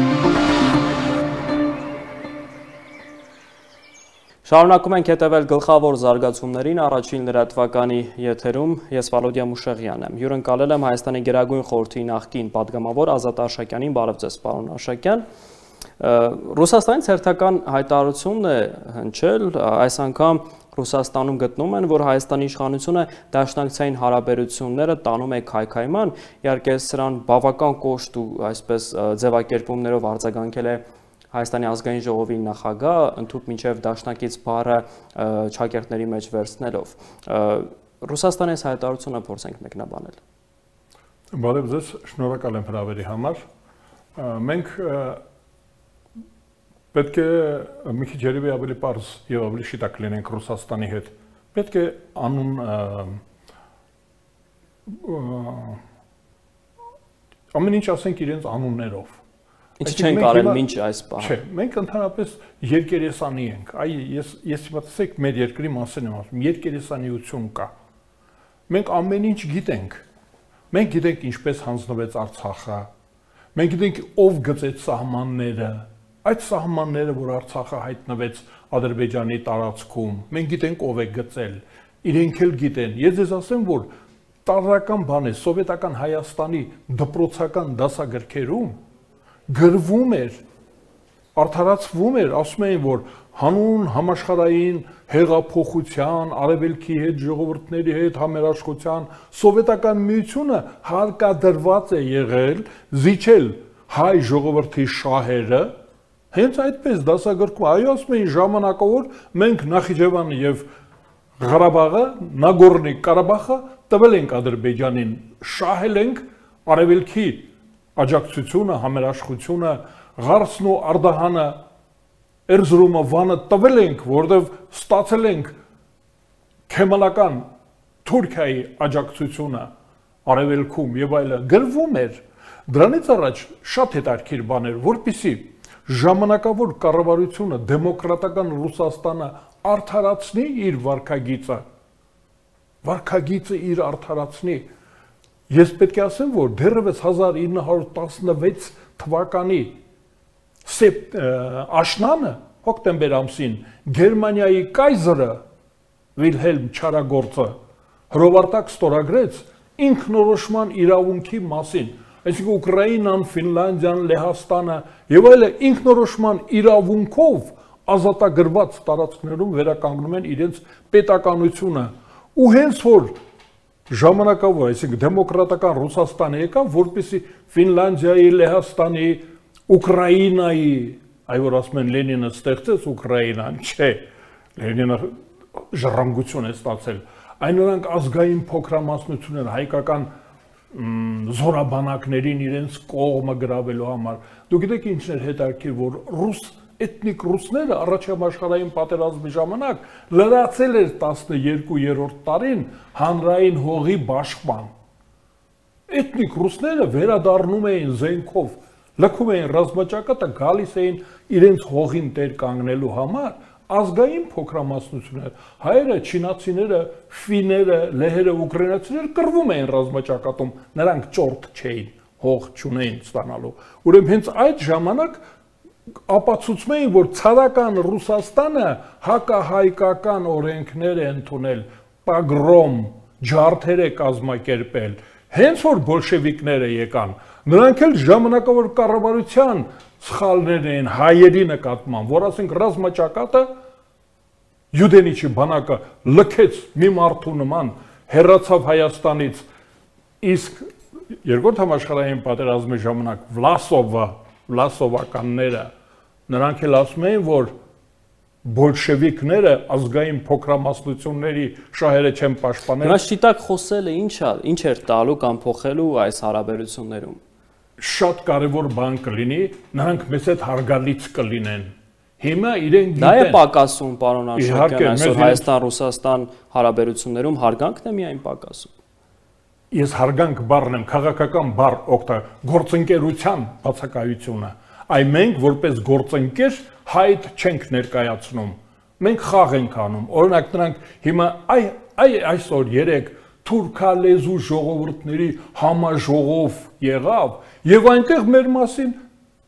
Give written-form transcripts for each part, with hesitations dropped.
Շարունակում ենք հետևել գլխավոր զարգացումներին առաջին լրատվականի եթերում ես Վալոդիա Մուշեղյանն եմ։ Հյուրընկալել եմ Հայաստանի Գերագույն խորհրդի նախկին պատգամավոր Ազատ Արշակյանին, բարև ձեզ պարոն Արշակյան։ Ռուսաստանից հերթական հայտարարությունն է հնչել, այս անգամ Ռուսաստանում գտնում են, որ Հայաստանի իշխանությունը դաշնակցային հարաբերությունները տանում է քայքայման, իհարկե սրան բավական կոշտ ու այսպես ձևակերպումներով արձագանքել է Հայաստանի ազգային ժողովի նախագահ, ընդհուպ մինչև դաշնակից բառը ճակերտների մեջ վերցնելով։ Ռուսաստանի հայտարարությունը փորձենք մեկնաբանել։ Բարև ձեզ, շնորհակալ եմ հրավերի համար։ Մենք պետք է մի քիչ երևի ավելի պարզ եւ ավելի շիտակ լինենք Ռուսաստանի հետ։ Պետք է անուն ամեն ինչ ասենք իրենց անուններով։ Ինչ չենք արել մինչ այս պահը։ Չէ, մենք ընդհանրապես երկերեսանի ենք։ Ես հիմա տեսեք մեր երկրի մասին եմ ասում, երկերեսանիություն կա։ Մենք ամեն ինչ գիտենք։ Մենք գիտենք ինչպես հանձնվեց Արցախը։ Մենք գիտենք ով գծեց սահմանները։ Այդ սահմանները, որ Արցախը հայտնվեց Ադրբեջանի տարածքում, մենք գիտենք ով է գծել։ Իրենք էլ գիտեն։ Ես ձեզ ասեմ, որ տարրական բան է, սովետական Հայաստանի դպրոցական դասագրքերում գրվում էր, արդարացվում էր, ասում էին, որ հանուն համաշխարհային հեղափոխության, արևելքի հետ, ժողովուրդների հետ համերաշխության սովետական միությունը հարկադրված է եղել զիջել հայ ժողովրդի շահերը, հենց այդպես դասագրքում, այո, ասում էին ժամանակավոր մենք Նախիջևանը եւ Ղարաբաղը, Նագորնի Ղարաբաղը տվել ենք Ադրբեջանին, շահել ենք արևելքի աջակցությունը, համերաշխությունը, Ղարսն ու Արդահանը, Էրզրումը, Վանը տվել ենք, որտեղ ստացել ենք քեմալական Թուրքիայի աջակցությունը արևելքում եւ այլը գրվում էր։ Դրանից առաջ շատ հետաքրքիր բաներ, որպեսզի ժամանակավոր կառավարությունը դեմոկրատական Ռուսաստանը արդարացնի իր վարքագիծը իր արդարացնի։ Ես պետք է ասեմ, որ դեռևս 1916 թվականի աշնանը, հոկտեմբեր ամսին, Գերմանիայի կայզերը Վիլհելմ Չարագործը հրովարտակ ստորագրեց ինքնորոշման իրավունքի մասին, այսինքն Ուկրաինան, Ֆինլանդիան, Լեհաստանը եւ այլը ինքնորոշման իրավունքով ազատագրված տարածքներում վերականգնում են իրենց պետականությունը, ու հենց որ ժամանակավոր, այսինքն դեմոկրատական Ռուսաստանը եկավ, որպեսզի Ֆինլանդիայի, Լեհաստանի, Ուկրաինայի, այ որ ասում են Լենինը ստեղծեց Ուկրաինան, չէ, Լենինը ժառանգություն է ստացել, այն նրանք ազգային փոքրամասնություն են հայկական զորաբանակներին իրենց կողմը գրավելու համար։ Դուք գիտեք ինչն էր հետաքրքիր, որ էթնիկ ռուսները առաջին համաշխարհային պատերազմի ժամանակ լրացել էր 12-րդ տարին հանրային հողի բաշխման։ Էթնիկ ռուսները վերադառնում էին զենքով, լքում էին ռազմաճակատը, գալիս էին իրենց հողին տեր կանգնելու համար, ազգային փոքրամասնություններ, հայերը, չինացիները, ֆիները, լեհերը, ուկրաինացիները կռվում էին ռազմաճակատում, նրանք ճորտ չէին, հող չունեին ստանալու։ Ուրեմն հենց այդ ժամանակ ապացուցում էին, որ ցարական Ռուսաստանը հակահայկական օրենքներ է ընդունել, պագրոմ, ջարդեր է կազմակերպել, հենց որ բոլշևիկները եկան, նրանք էլ ժամանակավոր կառավարության սխալներ էին հայերի նկատմամբ, որ ասենք ռազմաճակատը Յուդենիչի բանակը լքեց մի մարդու նման, հեռացավ Հայաստանից, իսկ երկրորդ համաշխարհային պատերազմի ժամանակ Վլասովականները, նրանք էլ ասում էին, որ բոլշևիկները ազգային փոքրամասնությունների շահերը չեն պաշտպանել։ Նա շիտակ խոսելը ինչ էր տալու կամ փոխելու այս հարաբերություններում։ Շատ կարևոր բան կլինի, նրանք մեզ հետ հարգալից կլինեն։ Հիմա իրենք գիտեն։ Դա է պակասում, պարոն Արշակյան, այսօր Հայաստան-Ռուսաստան հարաբերություններում հարգանքն է միայն պակասում։ Ես հարգանք բառն եմ, քաղաքական բառ գործընկերության բացակայությունը։ Այ մենք որպես գործընկեր հայտ չենք ներկայացնում։ Մենք խաղ ենք անում։ Օրինակ նրանք հիմա այսօր երեք թուրքալեզու ժողովուրդների համաժողով եղավ եւ այնտեղ մեր մասին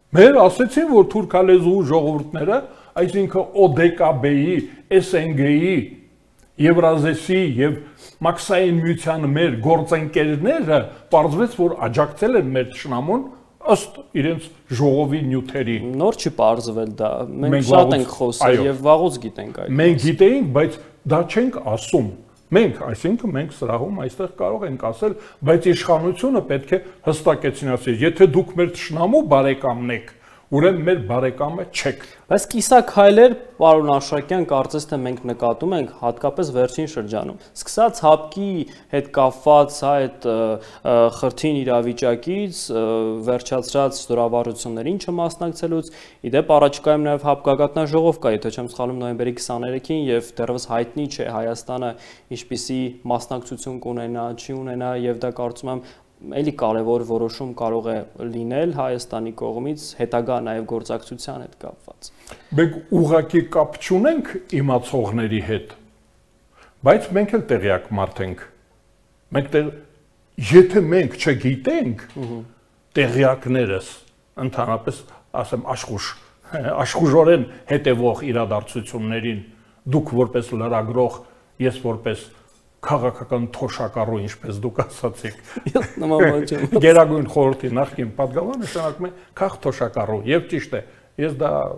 Մեր ասեցին, որ թուրքալեզու ժողովուրդները, այսինքն ODKB-ի, SNG-ի, Եվրազեսի եւ Մաքսային միության մեր գործընկերները պարզվեց, որ աջակցել են մեր ճշնամուն ըստ իրենց ժողովի նյութերի։ Նոր չի պարզվել դա։ Մենք շատ ենք խոսել եւ վաղուց գիտենք այդ։ Մենք գիտեինք, բայց դա չենք ասում։ Մենք, այսինքն մենք սրահում այստեղ կարող ենք ասել, բայց իշխանությունը պետք է հստակեցին ասել, եթե դուք մեր ճշնամու բարեկամն եք, ուրեմն մեր բարեկամը չեք։ Բայց կիսաքայլեր, պարոն Աշակյան, կարծես թե մենք նկատում ենք հատկապես վերջին շրջանում։ Սկսած ՀԱՊԿ-ի հետ կապված այդ խրթին իրավիճակից, վերջացրած զորավարություններին չմասնակցելուց, իդեպ առաջիկայում նաև ՀԱՊԿ գագաթնաժողով կա, եթե չեմ սխալվում, նոյեմբերի 23-ին եւ դեռևս հայտնի չէ Հայաստանը ինչպիսի մասնակցություն կունենա, չի ունենա եւ դա կարծում եմ էլի կարևոր որոշում կարող է լինել Հայաստանի կողմից հետագա նաև գործակցության հետ կապված։ Մենք ուղղակի կապ չունենք իմացողների հետ, բայց մենք էլ տեղյակ մարդ ենք։ Եթե մենք չգիտենք, տեղյակներս ընդհանրապես, ասեմ, աշխուժորեն հետևող իրադարձություններին, դուք որպես լրագրող, ես որպես քաղաքական թոշակառու, ինչպես դուք ասացիք։ Գերագույն խորհրդի նախկին պատգամավորը նշանակում է քաղաքթոշակառու, եւ ճիշտ է, ես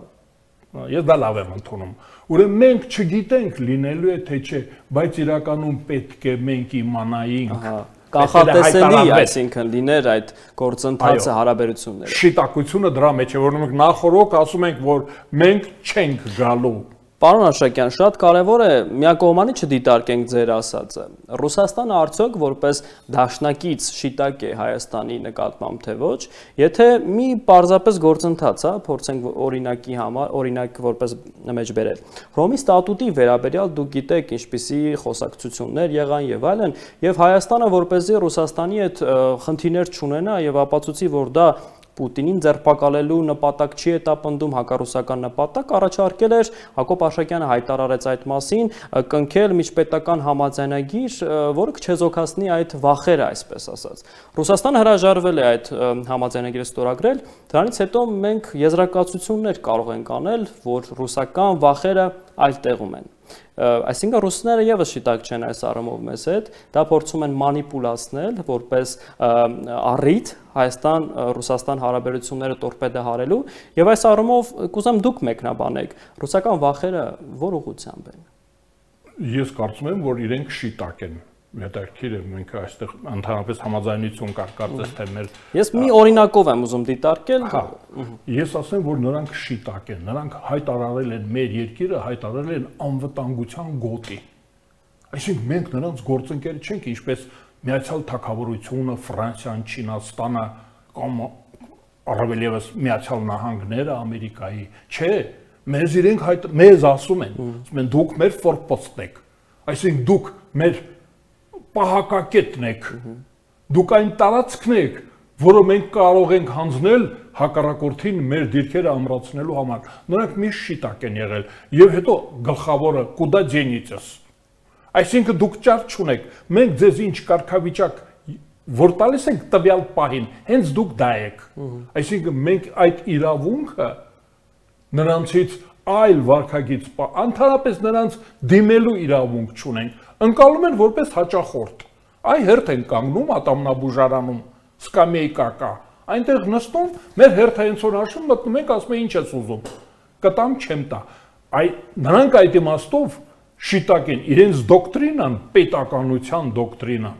դա լավ եմ ընդունում։ Ուրեմն մենք չգիտենք լինելու է թե չէ, բայց իրականում պետք է մենք իմանայինք։ Կանխատեսելի, այսինքն լիներ այդ գործընթացը, հարաբերությունները։ Շիտակությունը դրա մեջ է, որ մենք նախորոք ասում ենք, որ մենք չենք գալու։ Պարոն Աշակյան, շատ կարևոր է միակողմանի չդիտարկենք ձեր ասածը։ Ռուսաստանը արդյոք որպես դաշնակից շիտակ է Հայաստանի նկատմամբ թե ոչ, եթե մի պարզապես գործընթաց, փորձենք օրինակի համար, օրինակ որպես մեջ բերել։ Հռոմի ստատուտի վերաբերյալ դուք գիտեք ինչպիսի խոսակցություններ եղան եւ այլն, եւ Հայաստանը որպեսզի Ռուսաստանի հետ խնդիրներ չունենա եւ ապացուցի, որ դա Պուտինին ձերբակալելու նպատակ չի հետապնդում, հակառուսական նպատակ առաջարկել էր, Հակոբ Աշակյանը հայտարարեց այդ մասին, կնքել միջպետական համաձայնագիր, որը կչեզոքացնի այդ վախերը, այսպես ասած։ Ռուսաստանը հրաժարվել է այդ համաձայնագիրը ստորագրել, դրանից հետո մենք եզրակացություններ կարող ենք անել, որ ռուսական վախերը այլ տեղում են։ Այսինքն ռուսները եւս շիտակ չեն այս առումով մեզ հետ, դա փորձում են մանիպուլացնել որպես առիթ Հայաստան-Ռուսաստան հարաբերությունները տորպեդահարելու եւ այս առումով կուզեմ դուք մեկնաբանեք ռուսական վախերը որ ուղղությամբ են։ Ես կարծում եմ, որ իրենք շիտակ են։ Հետաքրքիր է, մենք այստեղ ընդհանրապես համաձայնություն կար, կարծես թե մեր Ես մի օրինակով եմ ուզում դիտարկել։ Ես ասեմ, որ նրանք շիտակ են, նրանք հայտարարել են մեր երկիրը, հայտարարել են անվտանգության գոտի։ Այսինքն մենք նրանց գործընկեր չենք, ինչպես Միացյալ Թագավորությունը, Ֆրանսիան, Չինաստանը կամ առավել եւս Միացյալ Նահանգները Ամերիկայի, չէ, մեզ ասում են դուք մեր ֆորպոստն եք, այսինքն դուք մեր պահակակետն եք, դուք այն տարածքն եք, որը մենք կարող ենք հանձնել հակառակորդին մեր դիրքերը ամրացնելու համար։ Նրանք միշտ շիտակ են եղել եւ հետո գլխավորը կուդա դենիցս։ Այսինքն դուք ճար չունեք, մենք ձեզ ինչ կարգավիճակ որ տալիս ենք տվյալ պահին, հենց դուք դա եք։ Այսինքն մենք այդ իրավունքը նրանցից այլ վարքագիծ, ընդհանրապես նրանց դիմելու իրավունք չունենք, ընկալում են որպես հաճախորդ։ Այ հերթ են կանգնում ատամնաբուժարանում, սկամեյկա կա, այնտեղ նստում, մեր հերթը հենց որ հաշվում մտնում ենք, ասում են ինչ ես ուզում, կտամ չեմ տա։ Նրանք այդ իմաստով շիտակ են, իրենց դոկտրինան, պետականության դոկտրինան,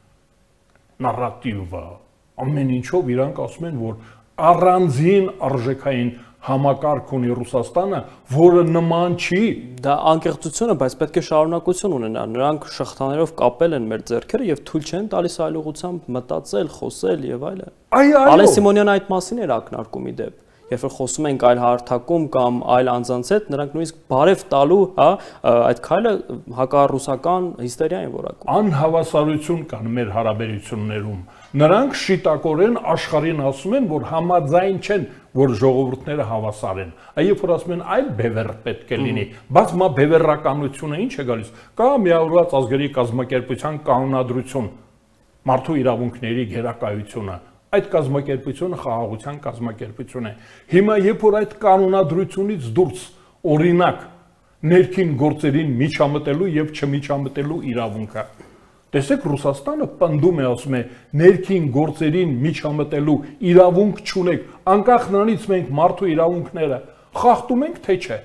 նարատիվը, ամեն ինչով իրանք ասում են, որ առանձին արժեքային համակարգ ունի Ռուսաստանը, որը նման չի։ Դա անկեղծություն է, բայց պետք է շարունակություն ունենա։ Նրանք շղթաներով կապել են մեր ձեռքերը եւ թույլ չեն տալիս այլ ուղղությամբ մտածել, խոսել եւ այլն։ Ալեն Սիմոնյանը այդ մասին էր ակնարկում ի դեպ։ Երբ որ խոսում ենք այլ հարթակում կամ այլ անձանց հետ, նրանք նույնիսկ բարև տալու, այդ քայլը հակառուսական հիստերիա են որակում։ Անհավասարություն կան մեր հարաբերություններում։ Նրանք շիտակորեն աշխարհին ասում են, որ համաձայն չեն, որ ժողովուրդները հավասար են։ Երբ որ ասում են այլ բևեռ պետք է լինի, բայց մա բևեռականությունը ինչ է գալիս։ Կա միավորված ազգերի կազմակերպության կանոնադրություն, մարդու իրավունքների գերակայությունը, Այդ կազմակերպությունը խաղաղության կազմակերպություն է։ Հիմա երբ որ այդ կանոնադրությունից դուրս օրինակ ներքին գործերին միջամտելու եւ չմիջամտելու իրավունքը։ Տեսեք Ռուսաստանը պնդում է, ասում է, ներքին գործերին միջամտելու իրավունք չունեք, անկախ նրանից մենք մարդու իրավունքները խախտում ենք թե չէ։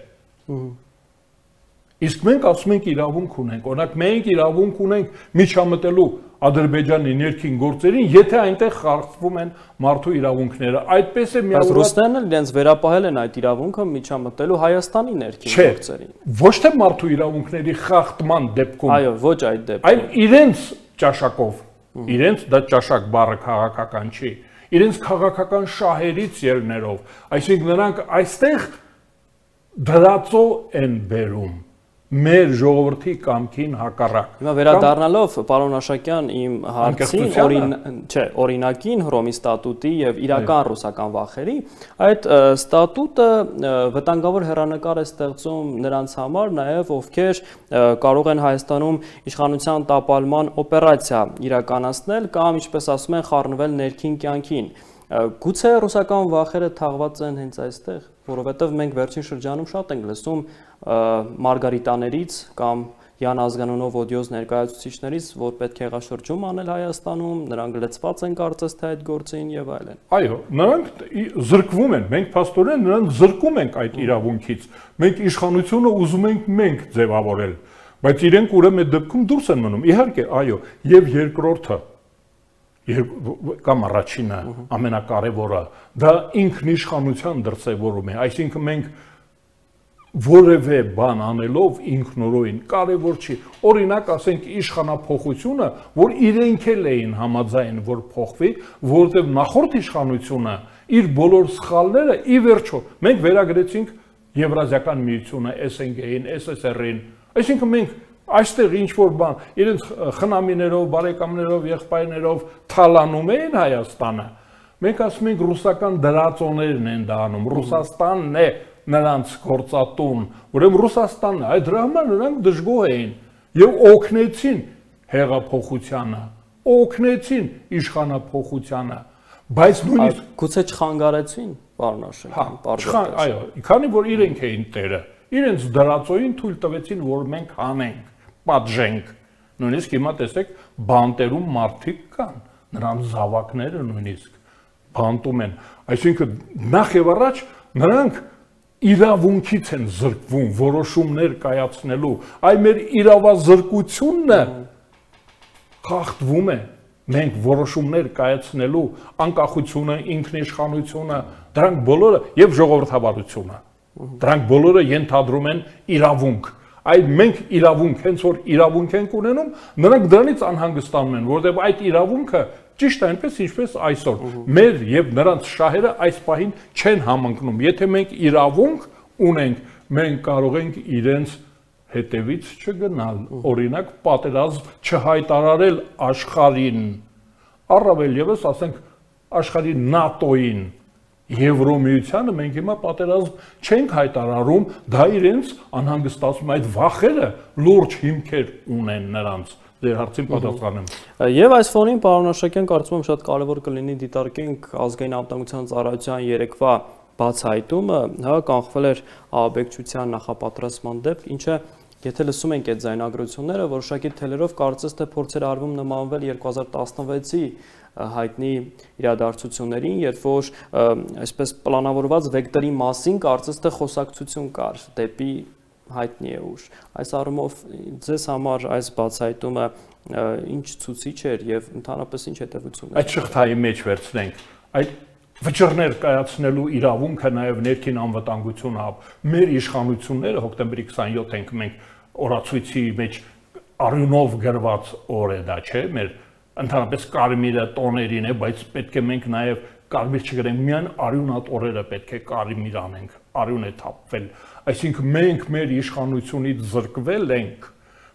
Իսկ մենք ասում ենք իրավունք ունենք, օրինակ մենք իրավունք ունենք միջամտելու Ադրբեջանի ներքին գործերին, եթե այնտեղ խախտվում են մարդու իրավունքները, այդպես է միավորված։ Բայց ռուսներն էլ իրենց վերապահել են այդ իրավունքը միջամտելու Հայաստանի ներքին գործերին։ Ոչ թե մարդու իրավունքների խախտման դեպքում։ Այո, ոչ այդ դեպքում։ Այլ իրենց ճաշակով, իրենց դա ճաշակ բառը քաղաքական չի, իրենց քաղաքական շահերից ելներով, այսինքն նրանք այստեղ դրածո են բերում մեր ժողովրդի կամքին հակառակ։ Հիմա վերադառնալով պարոն Աշակյան իմ հարցին, օրինակին Հռոմի ստատուտի եւ իրական ռուսական վախերի, այդ ստատուտը վտանգավոր հեռանկար է ստեղծում նրանց համար, նաեւ ովքեր կարող են Հայաստանում իշխանության տապալման օպերացիա իրականացնել կամ ինչպես ասում են խառնվել ներքին կյանքին։ Գուցե ռուսական վախերը թաղված են հենց այստեղ, որովհետև մենք վերջին շրջանում շատ ենք լսում մարգարիտաներից կամ Յան ազգանունով օդիոզ ներկայացուցիչներից, որ պետք է հեղաշրջում անել Հայաստանում, նրանք լծված են կարծես թե այդ գործին եւ այլն։ Այո, նրանք զրկվում են, մենք փաստորեն նրանք զրկում ենք այդ իրավունքից։ Մենք իշխանությունը ուզում ենք մենք ձևավորել, բայց իրենք ուրեմն այդ դեպքում դուրս են մնում։ Իհարկե, այո, եւ երկրորդը կամ առաջինը ամենակարևորը դա ինքնիշխանության դրսևորում է, այսինքն մենք որևէ բան անելով ինքնորոյն կարևոր չի, օրինակ ասենք իշխանափոխությունը, որ իրենք էլ էին համաձայն, որ փոխվի, որովհետև նախորդ իշխանությունը իր բոլոր սխալները ի վերջո մենք վերագրեցինք Եվրազիական միությունը, SNG-ին, SSR-ին, այսինքն մենք այստեղ ինչ որ բան իրենց խնամիներով, բարեկամներով, եղբայրներով թալանում էին Հայաստանը։ Մենք ասում ենք ռուսական դրածոներն են դա անում, Ռուսաստանն է նրանց գործատուն, ուրեմն Ռուսաստանն է, այդ դրա համար նրանք դժգոհ էին եւ օգնեցին հեղափոխությանը, օգնեցին իշխանափոխությանը, բայց նույնիսկ գուցե չխանգարեցին, պարոն Աշակյան, այո, քանի որ իրենք էին տերը, իրենց դրածոյին թույլ տվեցին, որ մենք հանենք, պատժենք, նույնիսկ հիմա տեսեք բանտերում մարդիկ կան, նրանց զավակները նույնիսկ բանտում են, այսինքն նախ եւ առաջ նրանք իրավունքից են զրկվում որոշումներ կայացնելու, այ մեր իրավազրկությունն խախտվում է, մենք որոշումներ կայացնելու անկախությունը, ինքնիշխանությունը, դրանք բոլորը եւ ժողովրդավարությունը, դրանք բոլորը ենթադրում են իրավունք, այլ մենք իրավունք, հենց որ իրավունք ենք ունենում, նրանք դրանից անհանգստանում են, որովհետեւ այդ իրավունքը ճիշտ այնպես ինչպես այսօր մեր եւ նրանց շահերը այս պահին չեն համընկնում, եթե մենք իրավունք ունենք, մենք կարող ենք իրենց հետևից չգնալ, օրինակ պատերազմ չհայտարարել աշխարհին, առավել եւս ասենք աշխարհի ՆԱՏՕ-ին, Եվրոմիությանը մենք հիմա պատերազմ չենք հայտարարում, դա իրենց անհանգստացում, այդ վախերը լուրջ հիմքեր ունեն նրանց, ձեր հարցին պատասխանեմ։ Եվ այս ֆոնին պարոն Աշակյան կարծում եմ շատ կարևոր կլինի դիտարկենք ազգային անվտանգության ծառայության երեկվա բացահայտումը, հա, կանխվել էր ահաբեկչության նախապատրաստման դեպք, ինչը եթե լսում ենք այդ ձայնագրությունները, որոշակի թելերով կարծես թե փորձեր արվում նմանվել 2016-ի հայտնի իրադարձություններին, երբ որ այսպես պլանավորված վեկտորի մասին կարծես թե խոսակցություն կար դեպի հայտնի է ուժ։ Այս առումով ձեզ համար այս բացահայտումը ինչ ցուցիչ էր եւ ընդհանրապես ինչ հետևություններ։ Այդ շղթայի մեջ վերցնենք, այդ վճռներ կայացնելու իրավունքը նաև ներքին անվտանգությունը, մեր իշխանությունները հոկտեմբերի 27 ենք մենք օրացույցի մեջ արյունով գրված օր է դա, չէ՞, մեր ընդհանրապես կարմիրը տոներին է, բայց պետք է մենք նաև կարմիր չգրենք, միայն արյունատ օրերը պետք է կարմիր անենք, արյուն է թափվել, այսինքն մենք մեր իշխանությունից զրկվել ենք,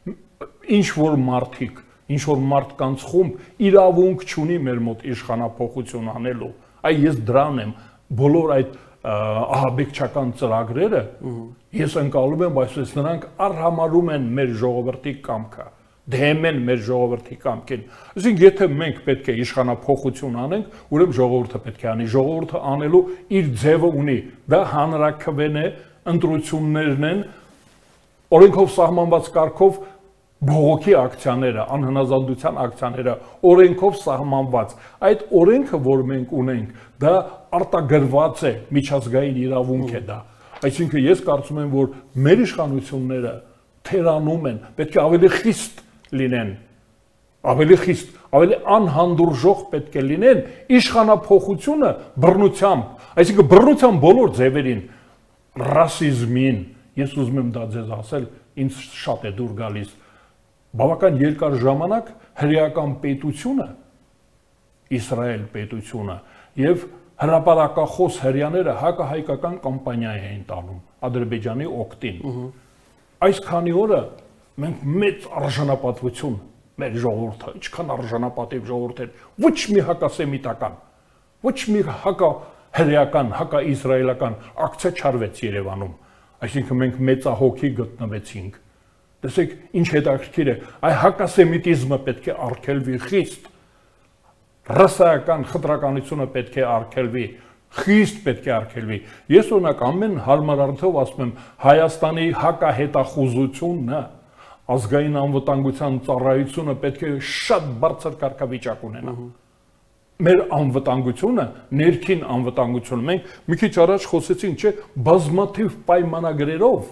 ինչ որ մարդիկ, ինչ որ մարդկանց խումբ իրավունք չունի մեր մոտ իշխանափոխություն անելու, այ ես դրան եմ, բոլոր այդ ահաբեկչական ծրագրերը ես ընկալում եմ, բայց նրանք առհամարում են մեր ժողովրդի կամքը, դեմ են մեր ժողովրդի կամքին։ Այսինքն եթե մենք պետք է իշխանափոխություն անենք, ուրեմն ժողովուրդը պետք է անի, ժողովուրդը անելու իր ձևը ունի։ Դա հանրաքվեն է, ընտրություններն են, օրենքով սահմանված կարգով բողոքի ակցիաները, անհնազանդության ակցիաները, օրենքով սահմանված։ Այդ օրենքը, որ մենք ունենք, դա արտագրված է, միջազգային իրավունք է դա։ Այսինքն ես կարծում եմ, որ մեր իշխանությունները թերանում են, պետք է ավելի խիստ լինեն, ավելի խիստ, ավելի անհանդուրժող պետք է լինեն իշխանափոխությունը բռնությամբ, այսինքն բռնության բոլոր ձևերին, ռասիզմին, ես ուզում եմ դա ձեզ ասել, ինձ շատ է դուր գալիս, բավական երկար ժամանակ հրեական պետությունը, Իսրայել պետությունը եւ հրապարակախոս հրեաները հակահայկական կամպանիա էին տանում Ադրբեջանի օգտին։ Այս քանի օրը մենք մեծ արժանապատվություն մեր ժողովուրդը, ինչքան արժանապատիվ ժողովուրդ էր, ոչ մի հակասեմիտական, ոչ մի հակահրեական, հակաիսրայելական ակցիա չարվեց Երևանում։ Այսինքն մենք մեծահոգի գտնվեցինք։ Տեսեք, ինչ հետաքրքիր է, այ հակասեմիտիզմը պետք է արգելվի խիստ, ռասայական խտրականությունը պետք է արգելվի, խիստ պետք է արգելվի։ Ես օրինակ ամեն հարմար առիթով ասում եմ, Հայաստանի հակահետախուզությունը, ազգային անվտանգության ծառայությունը պետք է շատ բարձր կարգավիճակ ունենա։ Մեր անվտանգությունը, ներքին անվտանգությունը, մենք մի քիչ առաջ խոսեցինք, չէ, բազմաթիվ պայմանագրերով,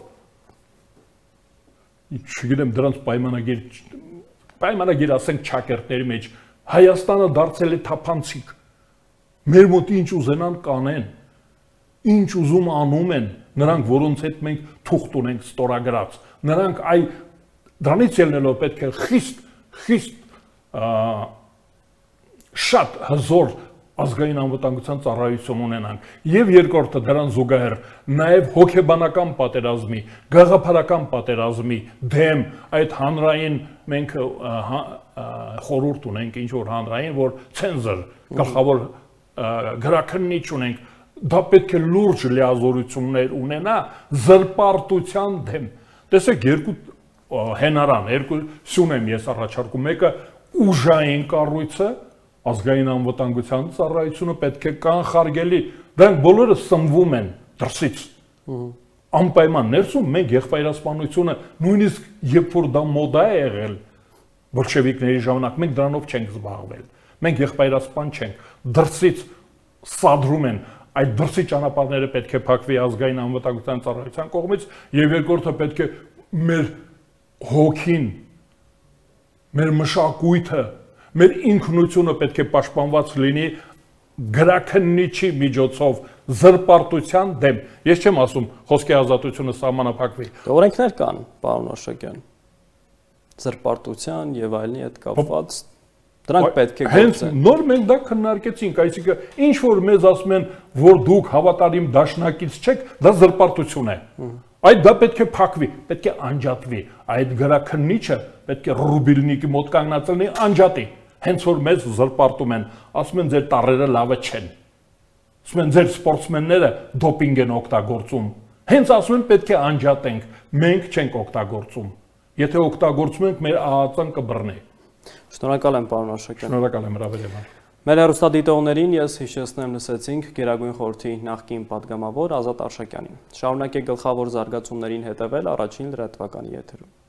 չգիտեմ դրանց պայմանագիր ասենք ճակերտների մեջ, Հայաստանը դարձել է թափանցիկ։ Մեր մոտ ինչ ուզենան կանեն, ինչ ուզում անում են, նրանք որոնց հետ մենք թուղթ ունենք ստորագրած, նրանք այ դրանից ելնելով պետք է խիստ շատ հզոր ազգային անվտանգության ծառայություն ունենան եւ երկրորդը դրան զուգահեռ նաեւ հոգեբանական պատերազմի, գաղափարական պատերազմի դեմ այդ հանրային մենք խորհուրդ ունենք ինչ որ հանրային, որ ցենզոր գլխավոր գրաքննիչ ունենք, դա պետք է լուրջ լիազորություններ ունենա զրպարտության դեմ։ Տեսեք, երկու հենարան, երկու սյուն եմ ես առաջարկում, մեկը ուժային կառույցը, ազգային անվտանգության ծառայությունը պետք է կանխարգելի, դրանք բոլորը սնվում են դրսից։ Անպայման ներսում մենք եղբայրասպանությունը, նույնիսկ երբ որ դա մոդա է եղել բոլշևիկների ժամանակ, մենք դրանով չենք զբաղվել։ Մենք եղբայրասպան չենք, դրսից սադրում են, այդ դրսի ճանապարհները պետք է փակվի ազգային անվտանգության ծառայության կողմից, եւ երկրորդը պետք է մեր հոգին, մեր մշակույթը, մեր ինքնությունը պետք է պաշտպանված լինի գրաքննիչի միջոցով զրպարտության դեմ։ Ես չեմ ասում խոսքի ազատությունը սահմանափակվի։ Օրենքներ կան, պարոն Օշակյան, զրպարտության եւ այլնի հետ կապված, դրանք պետք է գործեն։ Հենց նոր մենք դա քննարկեցինք, այսինքն ինչ որ մեզ ասում են, որ դուք հավատարիմ դաշնակից չեք, դա զրպարտություն է։ Այդ դա պետք է փակվի, պետք է անջատվի։ Այդ գրաքննիչը պետք է ռուբիլնիկի մոտ կանգնած լինի, անջատի։ Հենց որ մեզ զրպարտում են, ասում են ձեր տառերը լավը չեն։ Ասում են ձեր սպորտսմենները դոպինգ են օգտագործում։ Հենց ասում են պետք է անջատենք, մենք չենք օգտագործում։ Եթե օգտագործում ենք, մեր ԱԱԾ-ն կբռնի։ Շնորհակալ եմ, պարոն Օշակյան։ Շնորհակալ եմ, հրավերին։ Մեր հեռուստադիտողներին ես հիշեցնեմ, լսեցինք Գերագույն խորհրդի նախկին պատգամավոր Ազատ Արշակյանին։ Շարունակեք գլխավոր զարգացումներին հետևել առաջին լրատվականի եթերում։